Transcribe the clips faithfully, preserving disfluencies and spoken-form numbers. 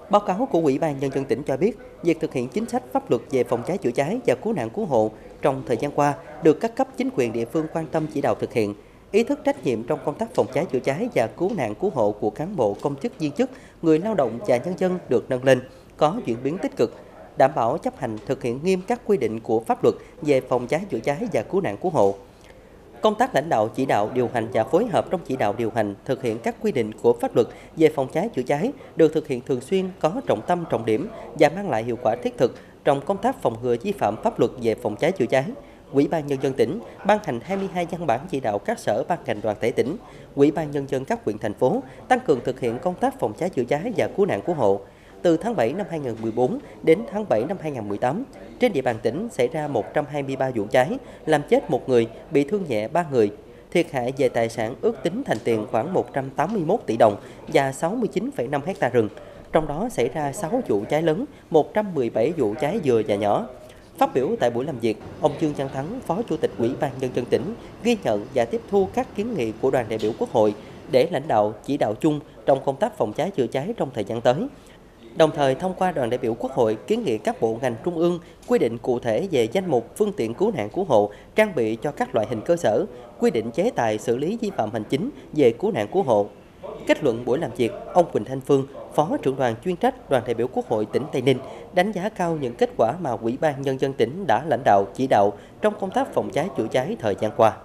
Báo cáo của Ủy ban Nhân dân tỉnh cho biết, việc thực hiện chính sách pháp luật về phòng cháy chữa cháy và cứu nạn cứu hộ trong thời gian qua được các cấp chính quyền địa phương quan tâm chỉ đạo thực hiện. Ý thức trách nhiệm trong công tác phòng cháy chữa cháy và cứu nạn cứu hộ của cán bộ, công chức, viên chức, người lao động và nhân dân được nâng lên, có chuyển biến tích cực, đảm bảo chấp hành thực hiện nghiêm các quy định của pháp luật về phòng cháy chữa cháy và cứu nạn cứu hộ. Công tác lãnh đạo, chỉ đạo, điều hành và phối hợp trong chỉ đạo điều hành thực hiện các quy định của pháp luật về phòng cháy chữa cháy được thực hiện thường xuyên, có trọng tâm trọng điểm và mang lại hiệu quả thiết thực trong công tác phòng ngừa vi phạm pháp luật về phòng cháy chữa cháy. Ủy ban Nhân dân tỉnh ban hành hai mươi hai văn bản chỉ đạo các sở ban ngành đoàn thể tỉnh, Ủy ban Nhân dân các huyện thành phố tăng cường thực hiện công tác phòng cháy chữa cháy và cứu nạn cứu hộ. Từ tháng bảy năm hai nghìn không trăm mười bốn đến tháng bảy năm hai nghìn không trăm mười tám, trên địa bàn tỉnh xảy ra một trăm hai mươi ba vụ cháy, làm chết một người, bị thương nhẹ ba người. Thiệt hại về tài sản ước tính thành tiền khoảng một trăm tám mươi mốt tỷ đồng và sáu mươi chín phẩy năm héc ta rừng. Trong đó xảy ra sáu vụ cháy lớn, một trăm mười bảy vụ cháy vừa và nhỏ. Phát biểu tại buổi làm việc, ông Dương Văn Thắng, Phó Chủ tịch Ủy ban Nhân dân tỉnh, ghi nhận và tiếp thu các kiến nghị của đoàn đại biểu Quốc hội để lãnh đạo chỉ đạo chung trong công tác phòng cháy chữa cháy trong thời gian tới. Đồng thời thông qua đoàn đại biểu Quốc hội kiến nghị các bộ ngành trung ương quy định cụ thể về danh mục phương tiện cứu nạn cứu hộ trang bị cho các loại hình cơ sở, quy định chế tài xử lý vi phạm hành chính về cứu nạn cứu hộ. Kết luận buổi làm việc, ông Quỳnh Thanh Phương, Phó trưởng đoàn chuyên trách đoàn đại biểu Quốc hội tỉnh Tây Ninh đánh giá cao những kết quả mà Ủy ban Nhân dân tỉnh đã lãnh đạo chỉ đạo trong công tác phòng cháy chữa cháy thời gian qua.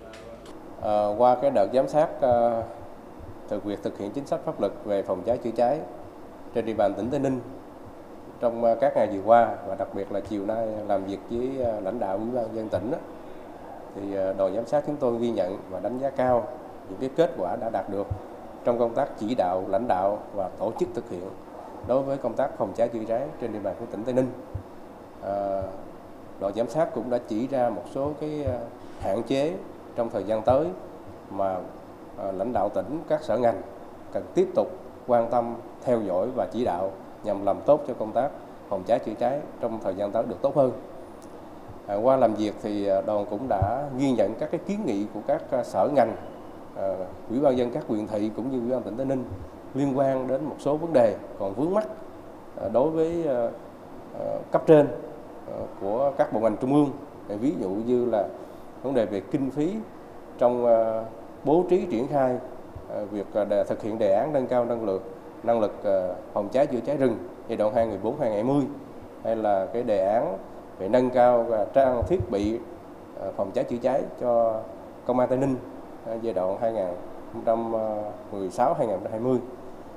À, qua cái đợt giám sát uh, từ việc thực hiện chính sách pháp luật về phòng cháy chữa cháy trên địa bàn tỉnh Tây Ninh trong các ngày vừa qua, và đặc biệt là chiều nay làm việc với lãnh đạo Ủy ban nhân dân tỉnh, thì đoàn giám sát chúng tôi ghi nhận và đánh giá cao những cái kết quả đã đạt được trong công tác chỉ đạo, lãnh đạo và tổ chức thực hiện đối với công tác phòng cháy chữa cháy trên địa bàn của tỉnh Tây Ninh. À, đoàn giám sát cũng đã chỉ ra một số cái hạn chế trong thời gian tới mà lãnh đạo tỉnh, các sở ngành cần tiếp tục quan tâm, theo dõi và chỉ đạo nhằm làm tốt cho công tác phòng cháy chữa cháy trong thời gian tới được tốt hơn. À, qua làm việc thì đoàn cũng đã ghi nhận các cái kiến nghị của các sở ngành, à, Ủy ban nhân dân các huyện thị cũng như Ủy ban tỉnh Tây Ninh liên quan đến một số vấn đề còn vướng mắc à, đối với à, cấp trên à, của các bộ ngành trung ương. Ví dụ như là vấn đề về kinh phí trong à, bố trí triển khai à, việc à, thực hiện đề án nâng cao năng lực năng lực uh, phòng cháy chữa cháy rừng giai đoạn hai nghìn không trăm mười bốn đến hai nghìn không trăm hai mươi, hay là cái đề án về nâng cao uh, trang thiết bị uh, phòng cháy chữa cháy cho Công an Tây Ninh uh, giai đoạn hai nghìn không trăm mười sáu đến hai nghìn không trăm hai mươi.